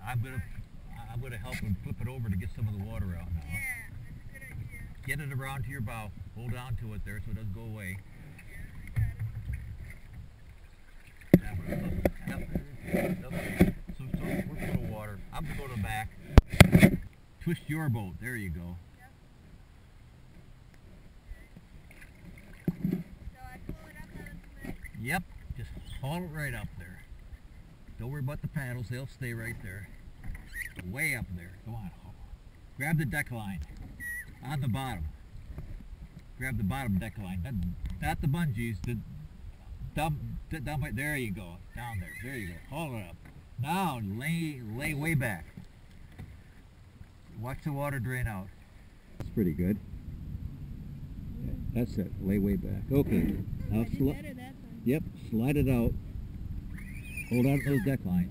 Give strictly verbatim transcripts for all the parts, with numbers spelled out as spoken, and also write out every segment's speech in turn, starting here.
I'm gonna, I'm gonna help him flip it over to get some of the water out now. Yeah, that's a good idea. Get it around to your bow. Hold on to it there so it doesn't go away. Yep. Yep. So, so we're full of water. I'm gonna go to the back. Twist your boat. There you go. Yep. Okay. So I pull it up onto it. Yep. Just haul it right up there. Don't worry about the paddles. They'll stay right there. Way up there. Go on. Grab the deck line. On the bottom. Grab the bottom deck line. Not, not the bungees. The dump, dump it. There you go. Down there. There you go. Haul it up. Now lay, lay way back. Watch the water drain out. That's pretty good. That's it. Lay way back. Okay. Now slide. Yep. Slide it out. Hold on to those deck lines.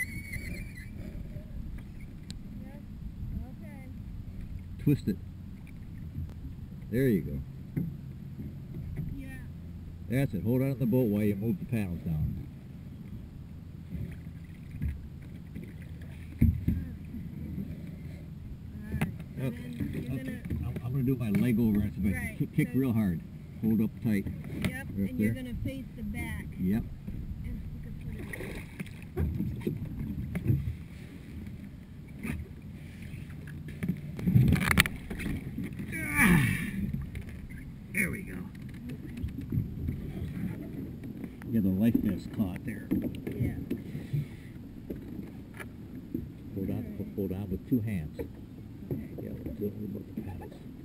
Yep. Okay. Twist it. There you go. Yeah. That's it. Hold on to the boat while you move the paddles down. Alright. Okay. And then you're Okay. gonna, I'm, I'm going to do my leg over it. So Right, kick, kick so- real hard. Hold up tight. yep, Right and you're there. gonna face the back. Yep. And you can put it There we go. Get the life vest caught there. Yeah. Hold on, hold on with two hands. Okay. Yeah, don't worry about the paddles.